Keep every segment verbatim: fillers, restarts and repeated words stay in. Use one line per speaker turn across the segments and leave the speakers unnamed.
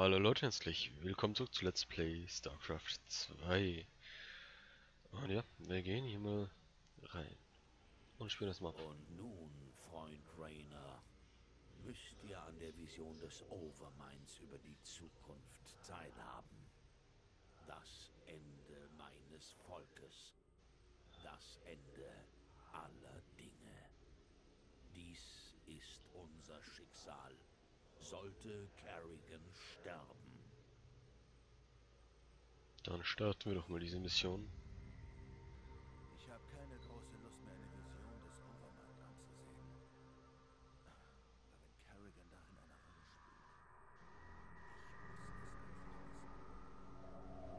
Hallo Leute, herzlich willkommen zurück zu Let's Play StarCraft zwei. Und ja, wir gehen hier mal rein und spielen das mal ab.
Und nun, Freund Rainer, müsst ihr an der Vision des Overminds über die Zukunft teilhaben. Das Ende meines Volkes. Das Ende aller Dinge. Dies ist unser Schicksal. Sollte Kerrigan sterben.
Dann starten wir doch mal diese Mission.
Ich habe keine große Lust mehr, eine Vision des Overmind anzusehen. Aber wenn Kerrigan darin eine Rolle spielt, ich muss es nicht vergessen.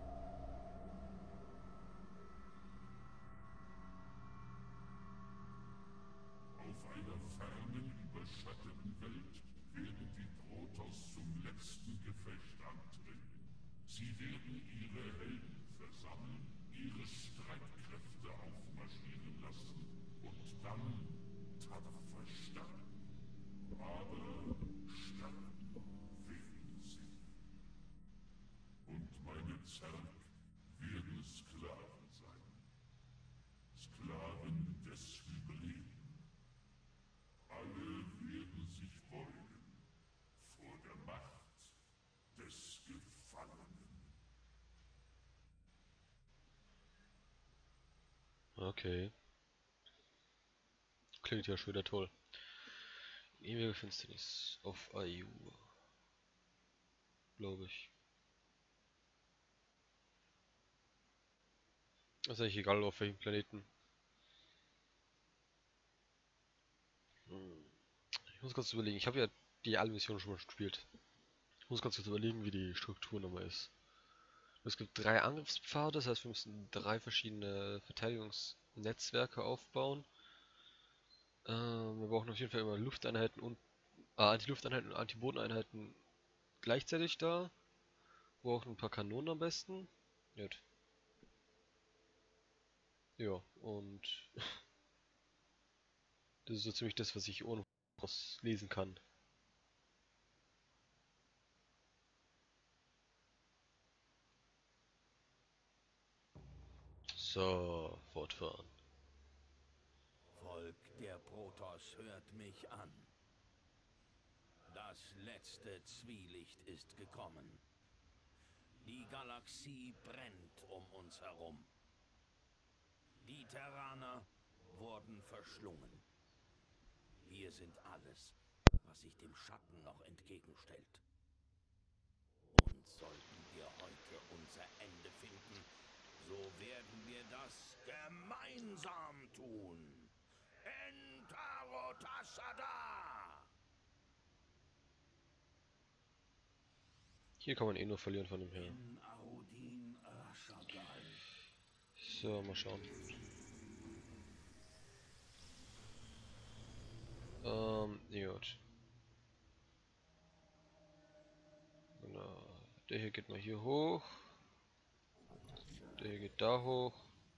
Auf einer fernen, überschatteten Welt werden die Protoss zum letzten Gefecht antreten. Sie werden ihre Helden versammeln, ihre Streitkräfte aufmarschieren lassen und dann tapfer sterben. Aber sterben werden sie. Und meine Zerg werden Sklaven sein. Sklaven des Überlebens. Alle werden sich beugen vor der Macht des Gefallenen.
Okay, klingt ja schon wieder toll. Ewige Finsternis auf Aiu, glaube ich. Ist eigentlich egal auf welchem Planeten. Hm. Ich muss kurz überlegen, ich habe ja die alle Missionen schon mal gespielt. Ich muss ganz kurz überlegen, wie die Struktur nochmal ist. Es gibt drei Angriffspfade, das heißt wir müssen drei verschiedene Verteidigungsnetzwerke aufbauen. Ähm, wir brauchen auf jeden Fall immer Lufteinheiten und äh, Anti-Lufteinheiten und Anti-Bodeneinheiten gleichzeitig da. Wir brauchen ein paar Kanonen am besten. Gut. Ja, und das ist so ziemlich das, was ich ohne was lesen kann. So, fortfahren.
Volk der Protoss hört mich an. Das letzte Zwielicht ist gekommen. Die Galaxie brennt um uns herum. Die Terraner wurden verschlungen. Wir sind alles, was sich dem Schatten noch entgegenstellt. Und sollten wir heute unser Ende finden, so werden wir das gemeinsam tun. Entarotassada!
Hier kann man eh nur verlieren von dem her.
In Audin Rashagal.
So, mal schauen. Ähm, gut. Genau. Der hier geht mal hier hoch. Der hier geht da hoch.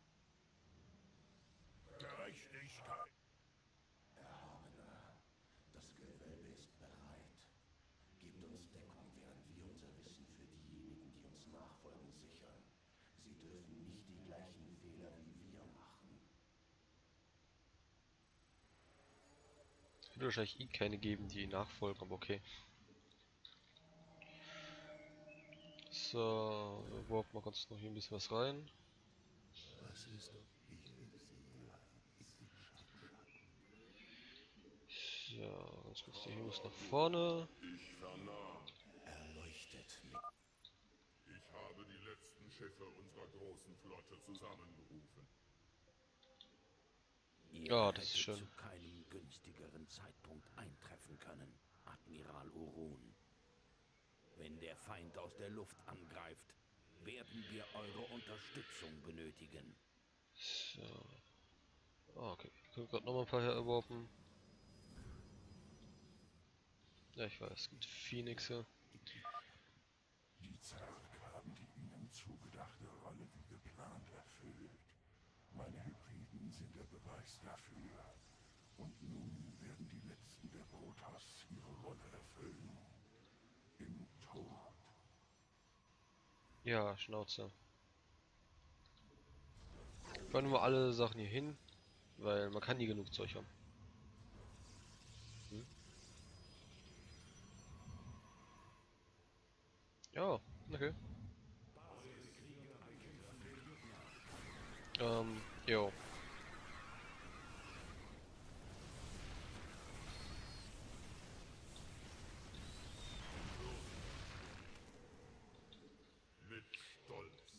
Gerechtigkeit.
Erhabener, das Gewölbe ist bereit. Gebt uns Deckung, während wir unser Wissen für diejenigen, die uns nachfolgen, sichern. Sie dürfen nicht die gleichen Fehler wie wir machen.
Es wird wahrscheinlich eh keine geben, die nachfolgen, aber okay. So, wir warten mal ganz noch hier ein bisschen was rein.
Was ist, ob ich für sie Schatten?
So, ganz kurz, der hier muss nach vorne.
Ich vernahm.
Erleuchtet mich.
Ich habe die letzten Schiffe unserer großen Flotte zusammenberufen.
Ihr
Ja, das ist
hättet
schön.
zu keinem günstigeren Zeitpunkt eintreffen können, Admiral Urun. Wenn der Feind aus der Luft angreift, werden wir eure Unterstützung benötigen.
So. Ah, okay. Ich habe gerade noch mal ein paar hier erworben. Ja, ich weiß, es gibt Phoenixe.
Die Zerg haben die ihnen zugedachte Rolle wie geplant erfüllt. Meine Hybriden sind der Beweis dafür. Und nun werden die letzten der Protoss ihre Rolle erfüllen. Im Tod.
Ja, Schnauze. Ich wollte nur alle Sachen hier hin, weil man kann nie genug Zeug haben. Hm? Ja, okay. Ähm, jo.
Mit Stolz.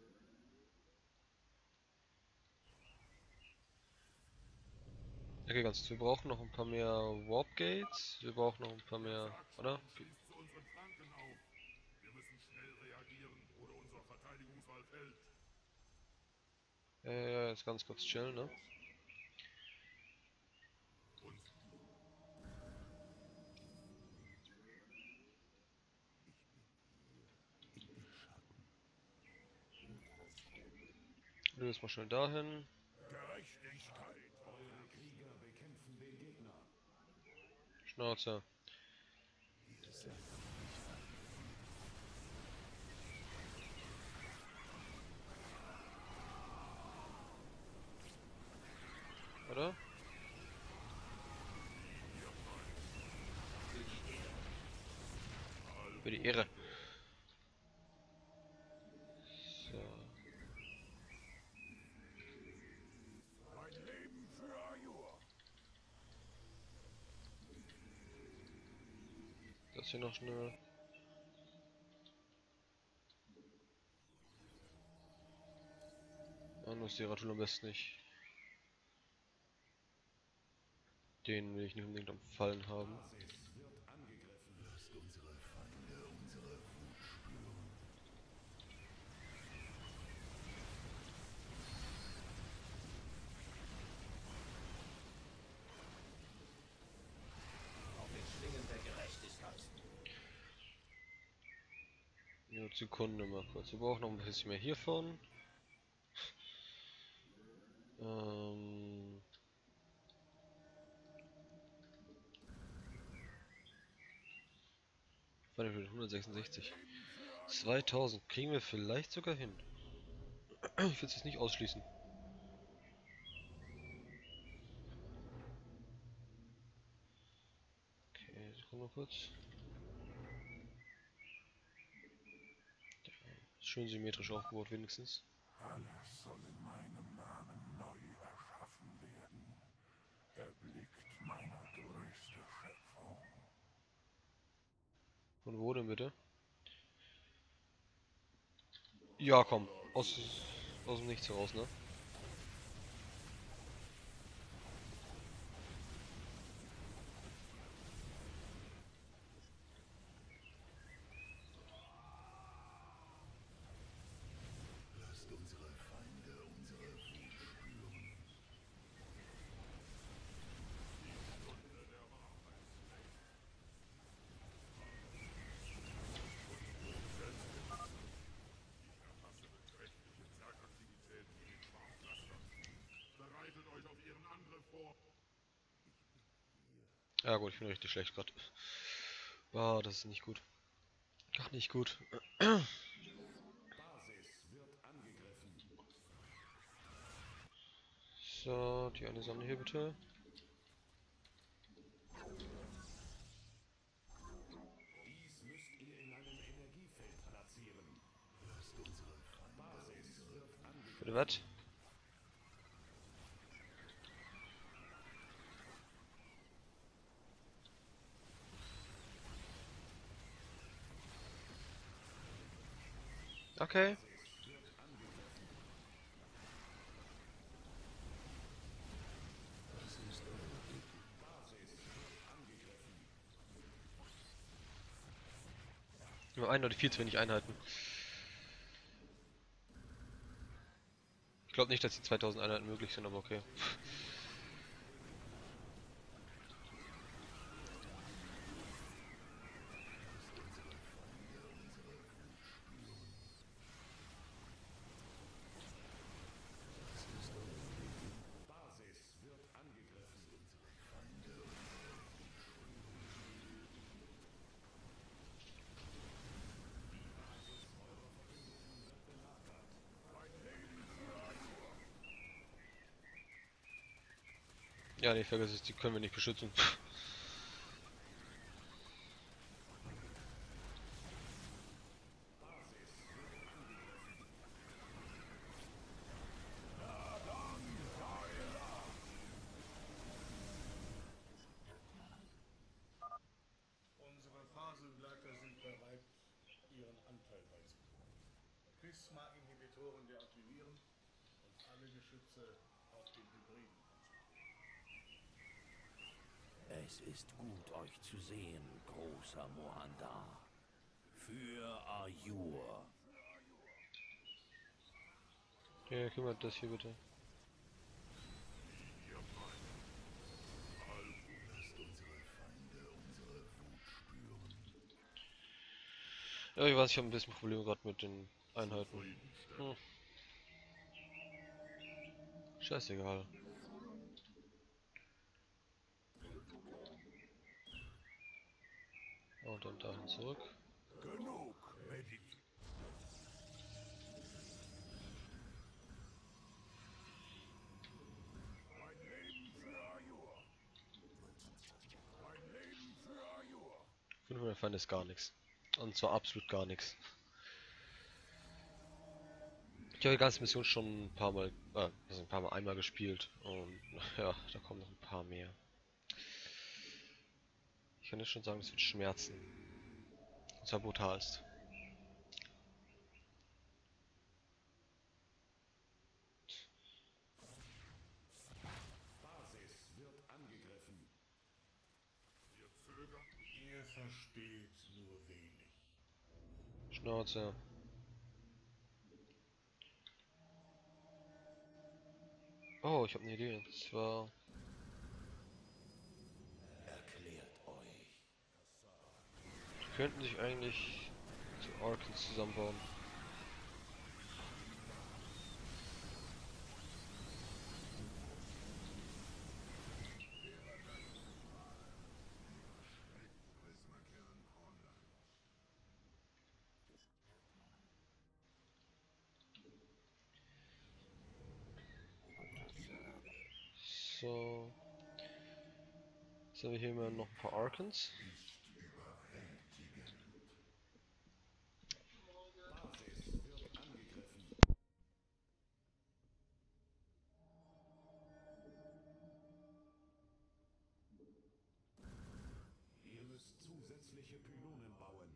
Okay, ganz. Wir brauchen noch ein paar mehr Warp Gates. Wir brauchen noch ein paar mehr, oder?
Sachschaden schließt zu unseren Flanken auf. Wir müssen schnell reagieren, oder unser Verteidigungswall fällt.
Ja, ja, ja, jetzt ganz kurz chillen, ne?
Und
Du jetzt mal schnell dahin.
Gerechtigkeit.
Eure Krieger bekämpfen den Gegner.
Schnauze. Oder? Für die Ehre. So.
Mein Leben für Ajur.
Das hier noch schnell. Ja, nur ist die Ratul am besten nicht. Den will ich nicht unbedingt am Fallen haben.
Lasst unsere Feinde unsere Wut spüren.
Auf den Schwingen der Gerechtigkeit.
Nur Sekunde mal kurz. Wir brauchen noch ein bisschen mehr hiervon. Ähm. hundertsechsundsechzig. zweitausend kriegen wir vielleicht sogar hin. Ich will es jetzt nicht ausschließen. Okay, Sekunde mal kurz. Schön symmetrisch aufgebaut wenigstens.
Alles soll in meinem Namen neu erschaffen werden. Erblickt meine größte Schöpfung.
Und wo denn bitte? Ja, komm. Aus, aus dem Nichts heraus, ne?
Lasst unsere Feinde unsere Wut spüren. Erfasse beträchtliche Zergaktivitäten in den Schwarmclustern. Bereitet euch auf ihren Angriff vor.
Ja gut, ich bin richtig schlecht gerade. Ah, das ist nicht gut. Gar nicht gut.
Basis wird angegriffen.
So, die eine Sonne hier bitte.
Dies müsst ihr in einem Energiefeld platzieren.
Lasst unsere Feinde
Basis wird angegriffen.
Bitte was? Okay. Nur ein oder viel zu wenig Einheiten. Ich glaube nicht, dass die zweitausend Einheiten möglich sind, aber okay.
Basis wird angegriffen.
Ja, nee, vergiss es, die können wir nicht beschützen.
Unsere Phasenleiter sind bereit, ihren Anteil beizutun. Prisma-Inhibitoren deaktivieren und alle Geschütze auf den Hybriden konzentrieren.
Es ist gut, euch zu sehen, großer Mohandar. Für Ajur.
Ja, kümmert das hier bitte. Ja, ich weiß, ich habe ein bisschen Probleme gerade mit den Einheiten. Hm. Scheißegal. Und dann dahin zurück.
Genug, Medizin. Mein Leben für Ajur. Mein Leben für Ajur.
fünfhundert Feinde ist gar nichts. Und zwar absolut gar nichts. Ich habe die ganze Mission schon ein paar Mal, äh, also ein paar Mal einmal gespielt. Und ja, da kommen noch ein paar mehr. Ich kann jetzt schon sagen, es wird schmerzen. Und zwar brutalst.
Basis wird angegriffen. Ihr versteht nur wenig.
Schnauze. Oh, ich habe eine Idee. Und zwar
Erklärt euch.
die könnten sich eigentlich zu Arkans zusammenbauen. So. Jetzt haben wir hier immer noch ein paar Arkans.
Basis wird angegriffen. Ihr müsst zusätzliche Pylonen bauen.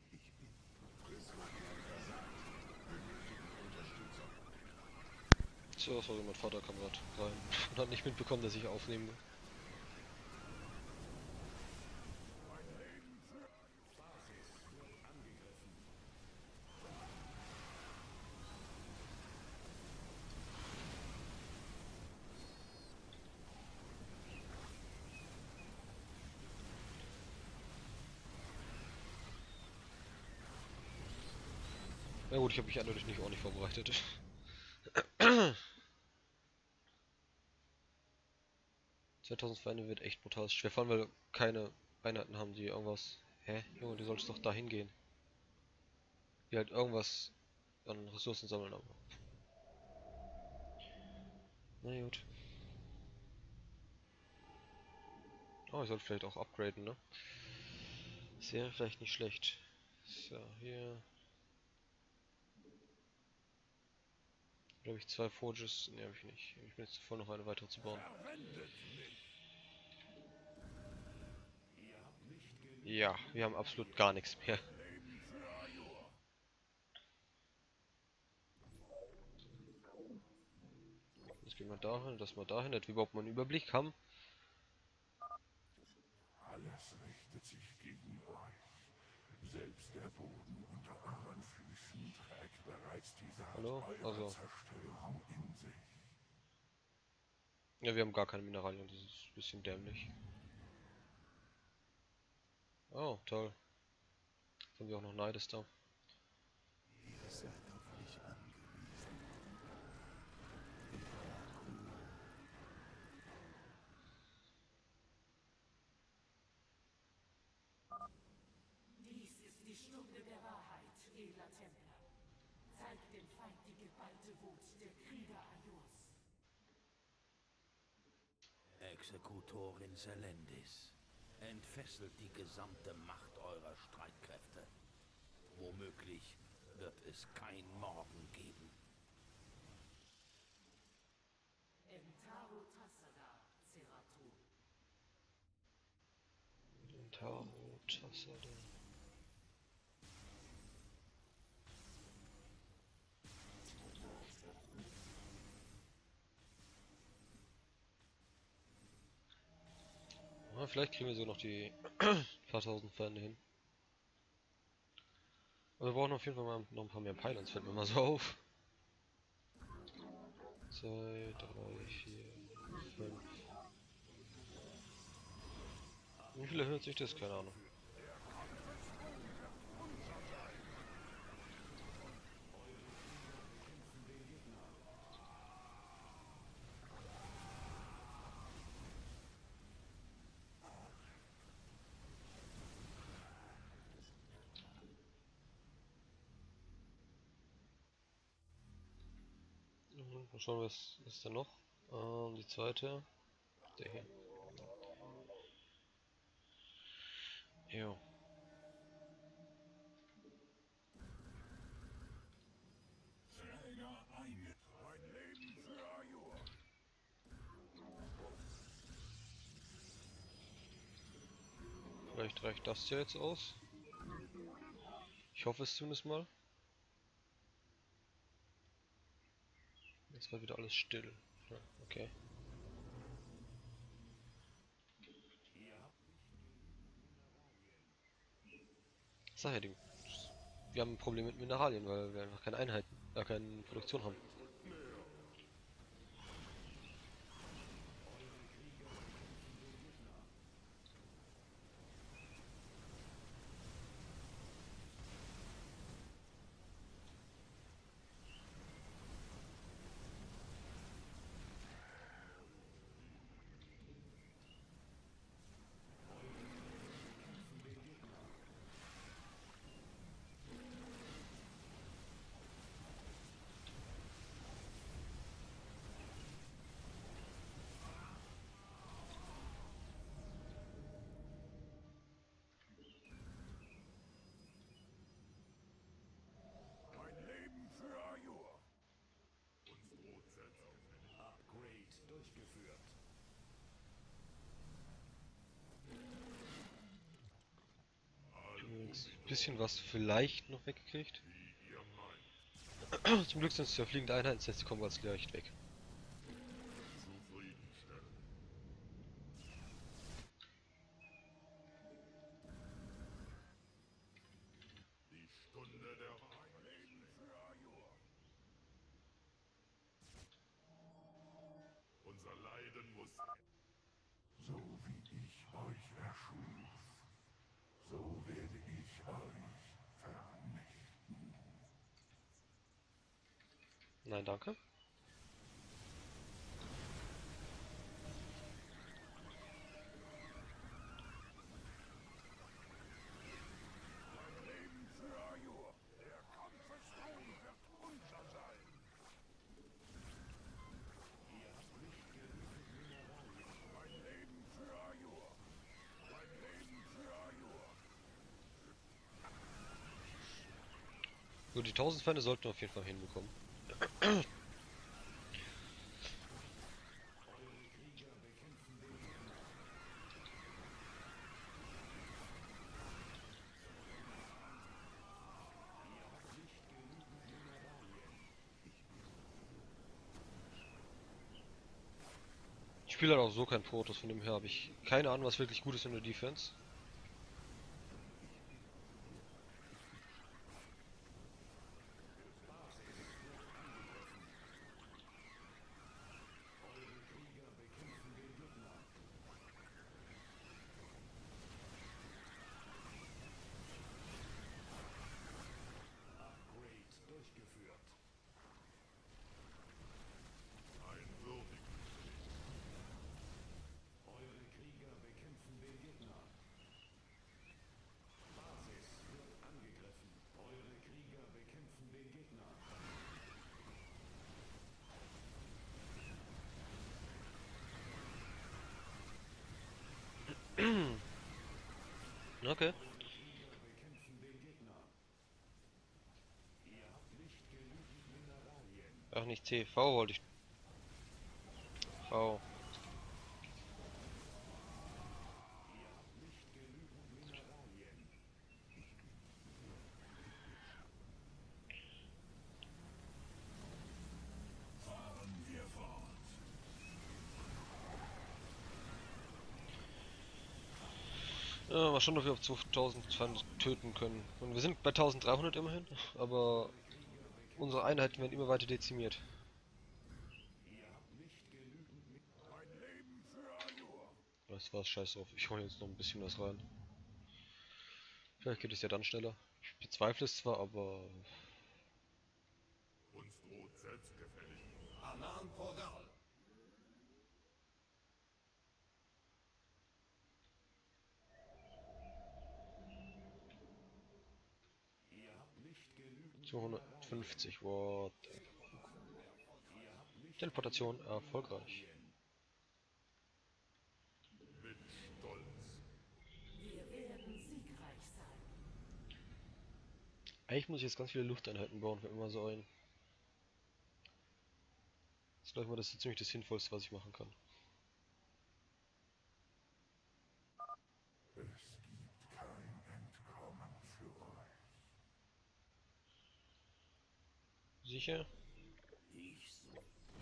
So, sorry, mein Vater kam gerade rein und hat nicht mitbekommen, dass ich aufnehme. Na gut, ich habe mich eindeutig nicht ordentlich vorbereitet. zweitausend Feinde wird echt brutal schwer, vor allem weil wir keine Einheiten haben, die irgendwas... Hä? Junge, du sollst doch dahin gehen. Die halt irgendwas an Ressourcen sammeln, aber... Na gut. Oh, ich sollte vielleicht auch upgraden, ne? Das wäre vielleicht nicht schlecht. So, hier... Oder habe ich zwei Forges? Ne, habe ich nicht. Ich bin jetzt voll noch eine weitere zu bauen. Ja, wir haben absolut gar nichts mehr. Jetzt gehen wir dahin, dass wir dahin, dass wir überhaupt mal einen Überblick haben.
Alles richtet sich gegen euch. Selbst der Boden unter euren Füßen trägt bereits die Saat
Hallo?
eurer
Also.
Zerstörung in sich.
Ja, wir haben gar keine Mineralien, das ist ein bisschen dämlich. Oh, toll. Jetzt haben wir auch noch Neides da.
Ihr seid auf mich angewiesen.
Dies ist die Stunde der Wahrheit, edler Templer. Zeigt dem Feind die geballte Wut der Krieger Ajurs.
Exekutorin Selendis. Entfesselt die gesamte Macht eurer Streitkräfte. Womöglich wird es kein Morgen geben.
Entaru Tassada, Zeratul.
Entaru Tassada. Ja, vielleicht kriegen wir so noch die paar tausend Feinde hin. Aber wir brauchen auf jeden Fall mal noch ein paar mehr Pylons, fällt mir mal so auf. zwei, drei, vier, fünf. Wie viel erhöht sich das? Keine Ahnung. Mal schauen, was ist denn noch? Ähm, die zweite. Der hier. Jo.
Träger eingetragen. Mein Leben für Ajur.
Vielleicht reicht das ja jetzt aus. Ich hoffe es zumindest mal. Jetzt war wieder alles still. Ja, okay. Sag ja, die, wir haben ein Problem mit Mineralien, weil wir einfach keine Einheiten, äh, keine Produktion haben.
Mein Leben für Ajur.
Upgrade durchgeführt.
Ein bisschen was vielleicht noch weggekriegt. Zum Glück sind es ja fliegende Einheiten, das heißt, die kommen ganz leicht weg.
Die Stunde der Wahrheit. Leben für Ajur. Unser Leiden muss... So wie ich euch erschuf, so werde ich euch vernichten.
Nein, danke.
Leben für Ajur. Der Kampfeslohn wird unser sein. Mein Leben für Ajur. Mein Leben für Ajur.
So, die tausend Feinde sollten wir auf jeden Fall hinbekommen. Ich spiele halt auch so kein Protoss, von dem her habe ich keine Ahnung, was wirklich gut ist in der Defense.
Upgrade durchgeführt.
Ein würdiger.
Eure Krieger bekämpfen den Gegner.
Okay. Ach, nicht C. V wollte ich. V. Ja, mal schauen, ob wir auf zweitausend töten können. Und wir sind bei dreizehnhundert immerhin, aber unsere Einheiten werden immer weiter dezimiert. Das war's, scheiß drauf. Ich hole jetzt noch ein bisschen was rein. Vielleicht geht es ja dann schneller. Ich bezweifle es zwar, aber...
Uns droht selbstgefällig.
Alarm Portal.
zweihundertfünfzig, what? Teleportation erfolgreich.
Mit Stolz.
Wir werden siegreich sein.
Eigentlich muss ich jetzt ganz viele Lufteinheiten bauen, fällt mir mal so ein. Das ist gleich mal das ist ziemlich das Sinnvollste, was ich machen kann.
Es gibt kein Entkommen für euch.
Sicher?
Ich so.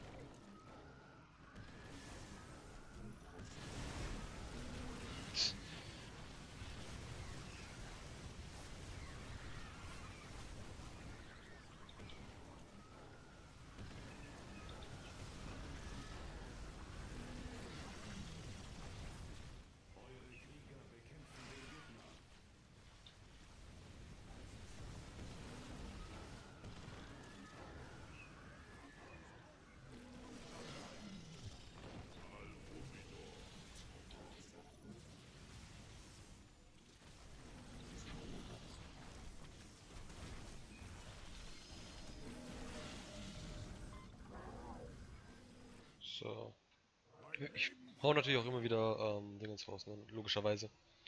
So. Ich hau natürlich auch immer wieder ähm, Dingens raus, ne? Logischerweise.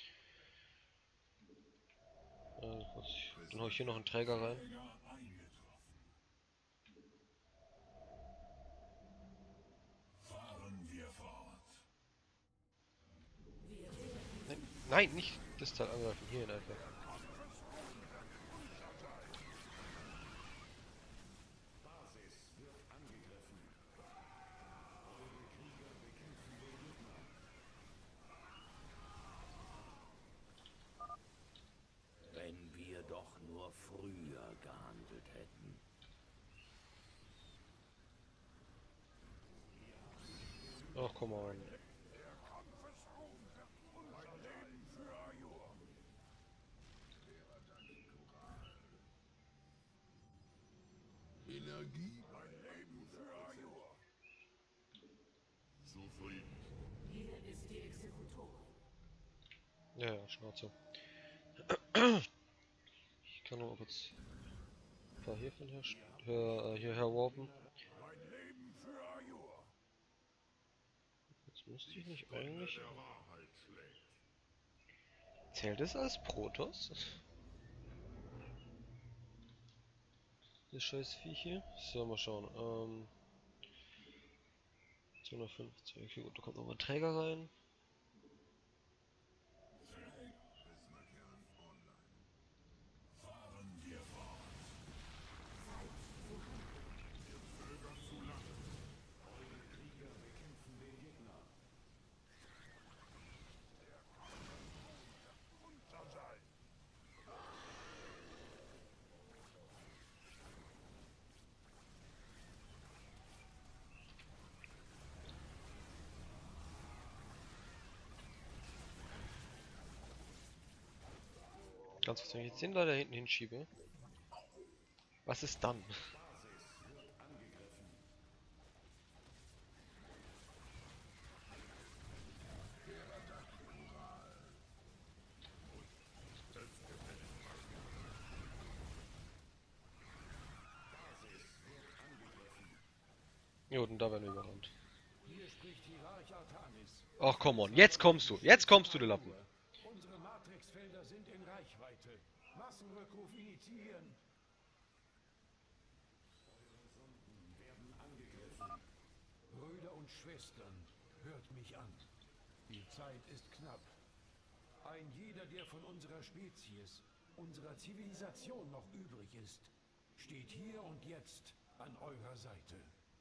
Äh, kurz, dann hau ich hier noch einen Träger rein.
Fahren wir fort.
Nein, nein, nicht das Teil angreifen, hierhin einfach.
Wenn wir doch nur früher gehandelt hätten.
Ach, komm on.
Energie, mein Leben für Ajur. Zufrieden.
Hier ist die Exekutorin.
Ja, ja, Schnauze. Ich kann nur kurz ein paar hiervon her, her, äh, hierher warpen.
Mein Leben für Ajur.
Jetzt müsste ich nicht eigentlich...
Der Wahrheit schlägt.
Zählt es als Protoss? Das scheiß Viech hier? So, mal schauen. Ähm... zweihundertfünfzig. Okay, gut, da kommt noch mal ein Träger rein.
Fahren wir fort.
Ganz kurz, wenn ich jetzt den da hinten hinschiebe. Was ist dann? Jo, und da werden wir überrannt.
Hier spricht Hierarch Artanis.
Ach, komm on, jetzt kommst du, jetzt kommst du, du Lappen.
Unsere Matrixfelder Massenrückruf initiieren. Eure Sonden werden angegriffen. Brüder und Schwestern, hört mich an. Die Zeit ist knapp. Ein jeder, der von unserer Spezies, unserer Zivilisation noch übrig ist, steht hier und jetzt an eurer Seite.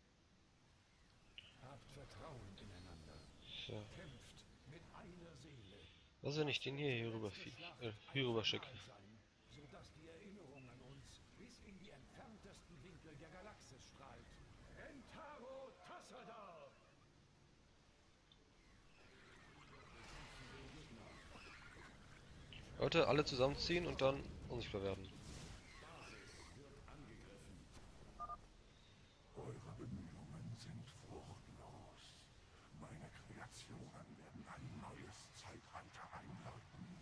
Habt Vertrauen ineinander.
Ja.
Kämpft mit einer Seele.
Was, wenn ich den hier, hier rüber, äh, hier rüber schicke?
Sein, sodass die Erinnerung an uns bis in die entferntesten Winkel der Galaxis strahlt. Entaro Tassadar!
Leute, alle zusammenziehen und dann unsichtbar werden.
Eure Bemühungen sind fruchtlos. Meine Kreationen werden ein neues Zeitalter einläuten.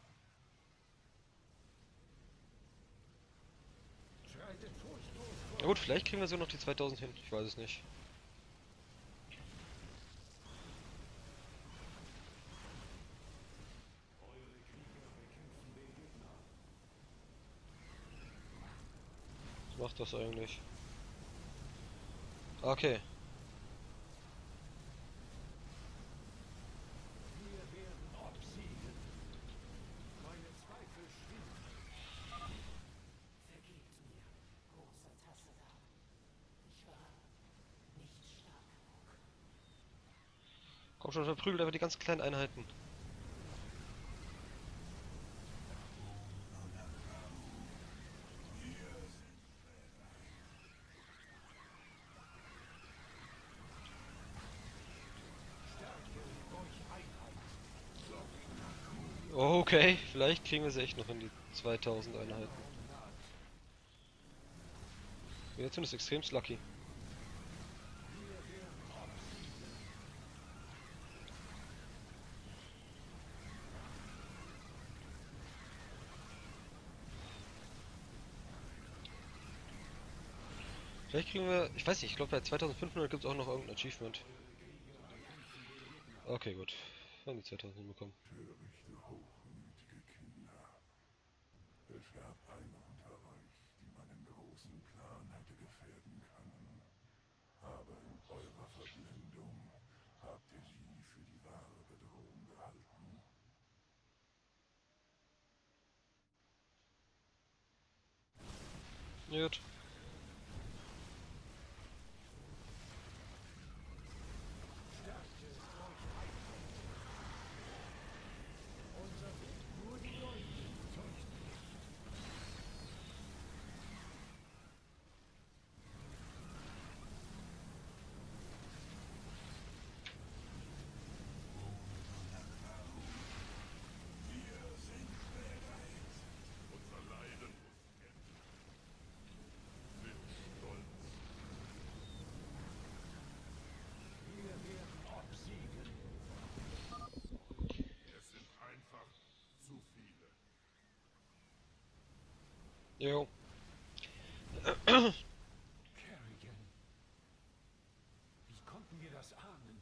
Schreitet furchtlos vor.
Na gut, vielleicht kriegen wir so noch die zweitausend hin. Ich weiß es nicht. Was macht das eigentlich? Okay.
Wir werden obsiegen. Meine Zweifel schwinden.
Vergebt mir, großer Tassadar. Ich war nicht stark genug.
Komm schon, verprügelt einfach die ganz kleinen Einheiten. Okay, vielleicht kriegen wir sie echt noch in die zweitausend Einheiten. Bin jetzt zumindest extremst lucky. Vielleicht kriegen wir, ich weiß nicht, ich glaube bei zweitausendfünfhundert gibt es auch noch irgendein Achievement. Okay, gut. Wir haben die zweitausend hinbekommen.
Törichte, hochmütige Kinder. Es gab eine unter euch, die meinen großen Plan hätte gefährden können. Aber in eurer Verblendung habt ihr sie für die wahre Bedrohung gehalten.
Gut.
Unser Leiden muss enden. Sind stolz.
Wir werden obsiegen.
Es sind einfach zu viele.
Jo.
Kerrigan. Wie konnten wir das ahnen?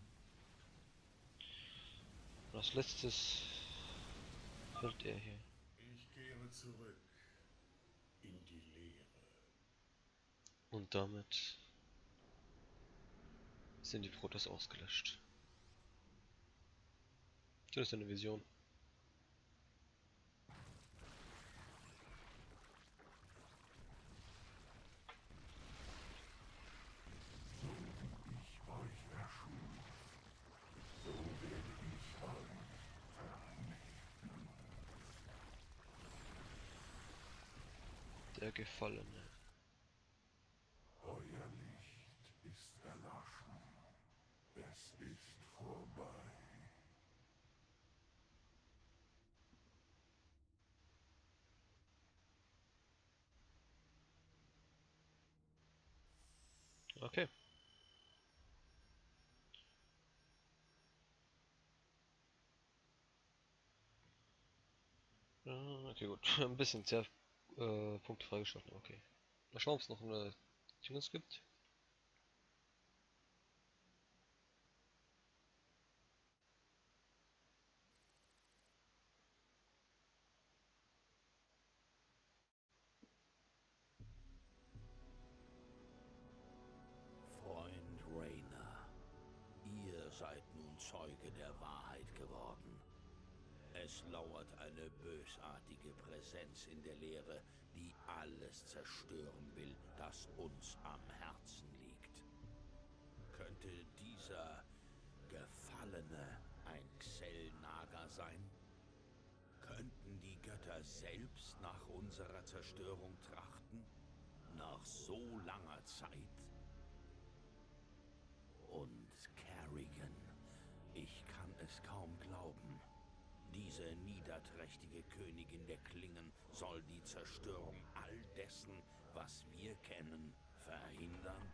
Als letztes fällt er hier.
Ich kehre zurück in die Leere.
Und damit sind die Protoss ausgelöscht. Das ist eine Vision.
Ich euch erschuf. So werde ich euch vernichten.
Der Gefallene.
Euer Licht ist erloschen. Es ist vorbei.
Okay. Ah, okay, gut. Ein bisschen sehr äh, Punkte freigeschaltet. Okay. Mal schauen, ob es noch eine Dingens gibt.
Zeuge der Wahrheit geworden. Es lauert eine bösartige Präsenz in der Leere, die alles zerstören will, das uns am Herzen liegt. Könnte dieser Gefallene ein Xel'Naga sein? Könnten die Götter selbst nach unserer Zerstörung trachten? Nach so langer Zeit? Und Kerrigan, ich kann es kaum glauben. Diese niederträchtige Königin der Klingen soll die Zerstörung all dessen, was wir kennen, verhindern?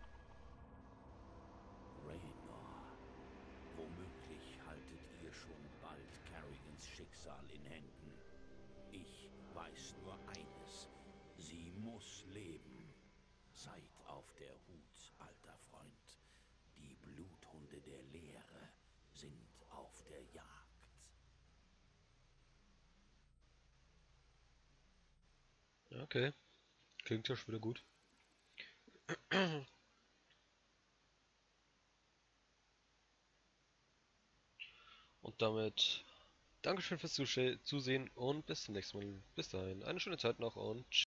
Raynor, womöglich haltet ihr schon bald Kerrigans Schicksal in Händen. Ich weiß nur eines, sie muss leben. Seid auf der Hut, alter Freund. Die Bluthunde der Leere sind auf der Jagd.
Okay, klingt ja schon wieder gut. Und damit Dankeschön fürs Zusehen und bis zum nächsten Mal. Bis dahin, eine schöne Zeit noch und